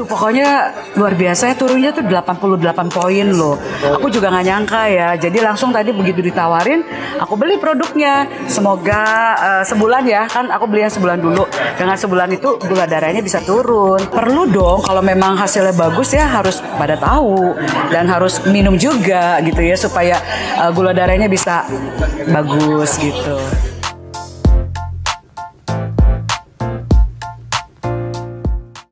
Aduh, pokoknya luar biasa ya, turunnya tuh 88 poin loh. Aku juga nggak nyangka ya. Jadi langsung tadi begitu ditawarin, aku beli produknya. Semoga sebulan ya, kan aku beli yang sebulan dulu. Dengan sebulan itu gula darahnya bisa turun. Perlu dong kalau memang hasilnya bagus ya harus pada tahu. Dan harus minum juga gitu ya supaya gula darahnya bisa bagus gitu.